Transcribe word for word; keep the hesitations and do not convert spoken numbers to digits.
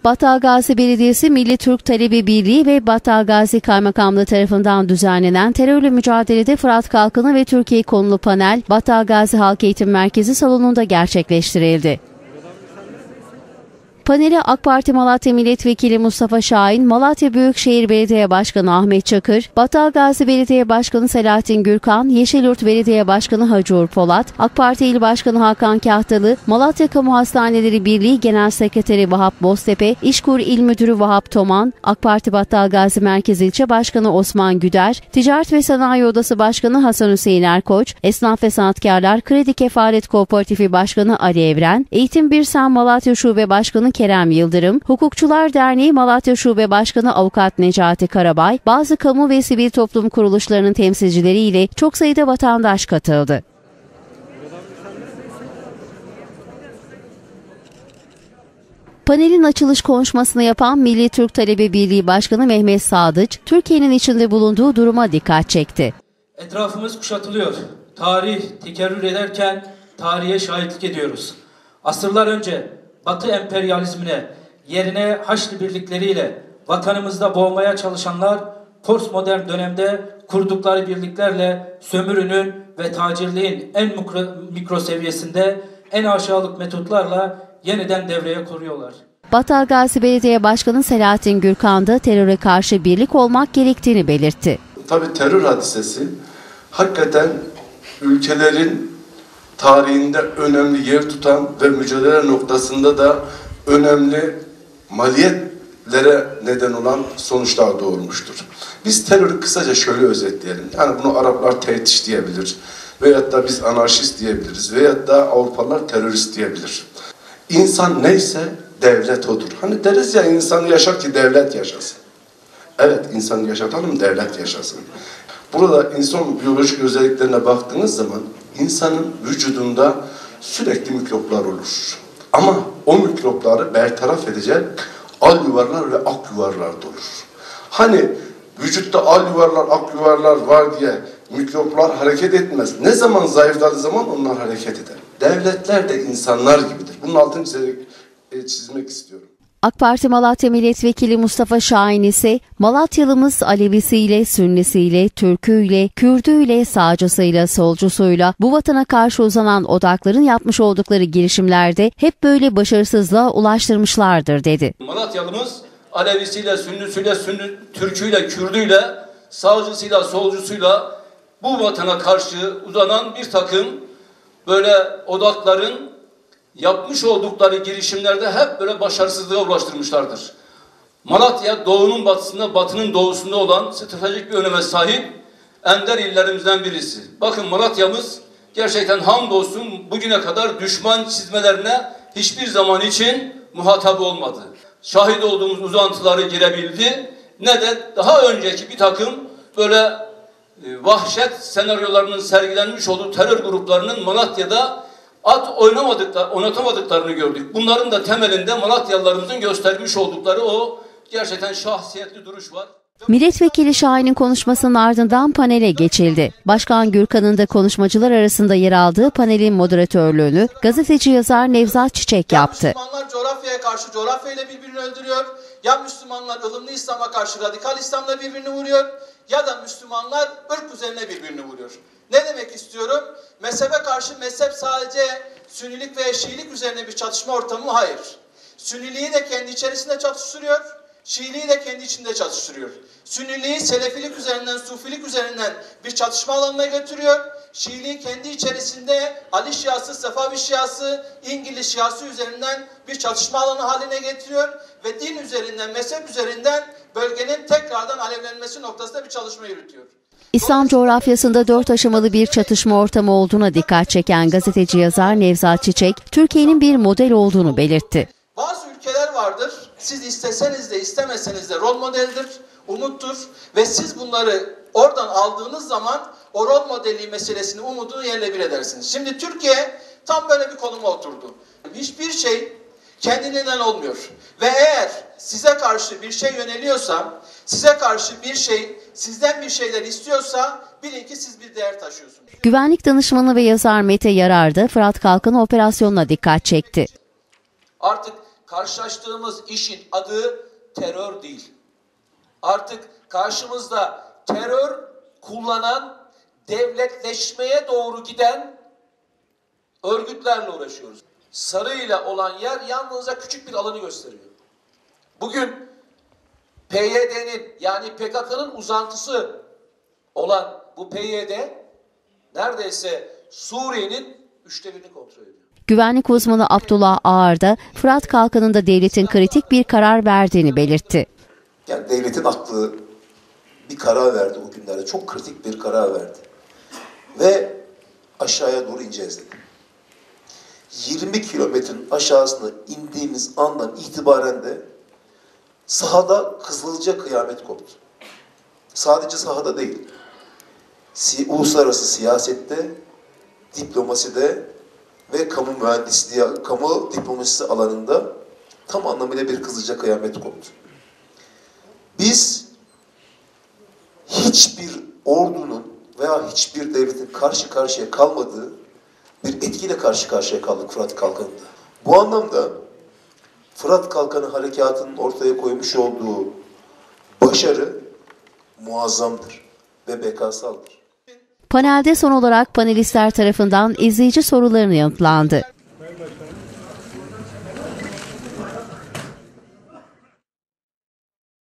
Battalgazi Belediyesi Milli Türk Talebi Birliği ve Battalgazi Kaymakamlığı tarafından düzenlenen terörle mücadelede Fırat Kalkanı ve Türkiye konulu panel Battalgazi Halk Eğitim Merkezi salonunda gerçekleştirildi. Panele AK Parti Malatya Milletvekili Mustafa Şahin, Malatya Büyükşehir Belediye Başkanı Ahmet Çakır, Battalgazi Belediye Başkanı Selahattin Gürkan, Yeşilyurt Belediye Başkanı Hacı Uğur Polat, AK Parti İl Başkanı Hakan Kahtalı, Malatya Kamu Hastaneleri Birliği Genel Sekreteri Vahap Boztepe, İşkur İl Müdürü Vahap Toman, AK Parti Battalgazi Merkez İlçe Başkanı Osman Güder, Ticaret ve Sanayi Odası Başkanı Hasan Hüseyin Erkoç, Esnaf ve Sanatkarlar Kredi Kefalet Kooperatifi Başkanı Ali Evren, Eğitim Birsen Malatya Şube Başkanı Kerem Yıldırım, Hukukçular Derneği Malatya Şube Başkanı Avukat Necati Karabay, bazı kamu ve sivil toplum kuruluşlarının temsilcileriyle çok sayıda vatandaş katıldı. Panelin açılış konuşmasını yapan Milli Türk Talebi Birliği Başkanı Mehmet Sadıç, Türkiye'nin içinde bulunduğu duruma dikkat çekti. Etrafımız kuşatılıyor. Tarih tekerrür ederken tarihe şahitlik ediyoruz. Asırlar önce Batı emperyalizmine, yerine Haçlı birlikleriyle vatanımızda boğmaya çalışanlar postmodern dönemde kurdukları birliklerle sömürünün ve tacirliğin en mikro, mikro seviyesinde en aşağılık metotlarla yeniden devreye koruyorlar. Battalgazi Belediye Başkanı Selahattin Gürkan da teröre karşı birlik olmak gerektiğini belirtti. Tabii terör hadisesi hakikaten ülkelerin tarihinde önemli yer tutan ve mücadele noktasında da önemli maliyetlere neden olan sonuçlar doğurmuştur. Biz terörü kısaca şöyle özetleyelim. Yani bunu Araplar tertiş diyebilir veyahut da biz anarşist diyebiliriz veyahut da Avrupalılar terörist diyebilir. İnsan neyse devlet odur. Hani deriz ya, insan yaşar ki devlet yaşasın. Evet, insanı yaşatalım, devlet yaşasın. Burada insan biyolojik özelliklerine baktığınız zaman insanın vücudunda sürekli mikroplar olur. Ama o mikropları bertaraf edecek al yuvarlar ve ak yuvarlar da olur. Hani vücutta al yuvarlar, ak yuvarlar var diye mikroplar hareket etmez. Ne zaman zayıfladığı zaman onlar hareket eder. Devletler de insanlar gibidir. Bunun altını çizmek istiyorum. AK Parti Malatya Milletvekili Mustafa Şahin ise Malatyalımız Alevisiyle, Sünnisiyle, Türküyle, Kürdüyle, sağcısıyla, solcusuyla bu vatana karşı uzanan odakların yapmış oldukları girişimlerde hep böyle başarısızlığa ulaştırmışlardır dedi. Malatyalımız Alevisiyle, Sünnisiyle, Sünni, Türküyle, Kürdüyle, sağcısıyla, solcusuyla bu vatana karşı uzanan bir takım böyle odakların yapmış oldukları girişimlerde hep böyle başarısızlığa ulaştırmışlardır. Malatya doğunun batısında, batının doğusunda olan stratejik bir öneme sahip ender illerimizden birisi. Bakın Malatya'mız gerçekten hamdolsun bugüne kadar düşman çizmelerine hiçbir zaman için muhatap olmadı. Şahit olduğumuz uzantıları girebildi. Ne de daha önceki bir takım böyle e, vahşet senaryolarının sergilenmiş olduğu terör gruplarının Malatya'da at oynamadıklar, oynatamadıklarını gördük. Bunların da temelinde Malatyalılarımızın göstermiş oldukları o gerçekten şahsiyetli duruş var. Milletvekili Şahin'in konuşmasının ardından panele geçildi. Başkan Gürkan'ın da konuşmacılar arasında yer aldığı panelin moderatörlüğünü gazeteci yazar Nevzat Çiçek yaptı. Ya Müslümanlar coğrafyaya karşı coğrafyayla birbirini öldürüyor, ya Müslümanlar ılımlı İslam'a karşı radikal İslam'la birbirini vuruyor, ya da Müslümanlar ırk üzerine birbirini vuruyor. Ne demek istiyorum? Mezhebe karşı mezhep sadece Sünnilik veya Şiilik üzerine bir çatışma ortamı mı? Hayır. Sünniliği de kendi içerisinde çatıştırıyor, Şiiliği de kendi içinde çatıştırıyor. Sünniliği Selefilik üzerinden, Sufilik üzerinden bir çatışma alanına götürüyor. Şiiliği kendi içerisinde Ali Şiası, Sefavi Şiası, İngiliz Şiası üzerinden bir çatışma alanı haline getiriyor. Ve din üzerinden, mezhep üzerinden bölgenin tekrardan alevlenmesi noktasında bir çalışma yürütüyor. İslam coğrafyasında dört aşamalı bir çatışma ortamı olduğuna dikkat çeken gazeteci yazar Nevzat Çiçek, Türkiye'nin bir model olduğunu belirtti. Bazı ülkeler vardır, siz isteseniz de istemeseniz de rol modeldir, umuttur ve siz bunları oradan aldığınız zaman o rol modelliği meselesini, umudunu yerle bir edersiniz. Şimdi Türkiye tam böyle bir konuma oturdu. Hiçbir şey kendinden olmuyor ve eğer size karşı bir şey yöneliyorsa, size karşı bir şey, sizden bir şeyler istiyorsa bilin ki siz bir değer taşıyorsunuz. Güvenlik danışmanı ve yazar Mete Yarar da Fırat Kalkanı operasyonuna dikkat çekti. Artık karşılaştığımız işin adı terör değil. Artık karşımızda terör kullanan, devletleşmeye doğru giden örgütlerle uğraşıyoruz. Sarıyla olan yer yalnızca küçük bir alanı gösteriyor. Bugün P Y D'nin yani P K K'nın uzantısı olan bu P Y D neredeyse Suriye'nin üçte birini kontrol ediyor. Güvenlik uzmanı Abdullah Ağar da Fırat Kalkanı'nda devletin kritik bir karar verdiğini belirtti. Yani devletin aklı bir karar verdi o günlerde. Çok kritik bir karar verdi. Ve aşağıya doğru ineceğiz dedi. yirmi kilometrenin aşağısına indiğimiz andan itibaren de sahada Kızılca kıyamet koptu. Sadece sahada değil. Si uluslararası siyasette, diplomaside ve kamu mühendisliği, kamu diplomasisi alanında tam anlamıyla bir Kızılca kıyamet koptu. Biz hiçbir ordunun veya hiçbir devletin karşı karşıya kalmadığı bir etkiyle karşı karşıya kaldık Fırat Kalkanı'nda. Bu anlamda Fırat Kalkanı harekatının ortaya koymuş olduğu başarı muazzamdır ve bekasaldır. Panelde son olarak panelistler tarafından izleyici sorularını yanıtlandı.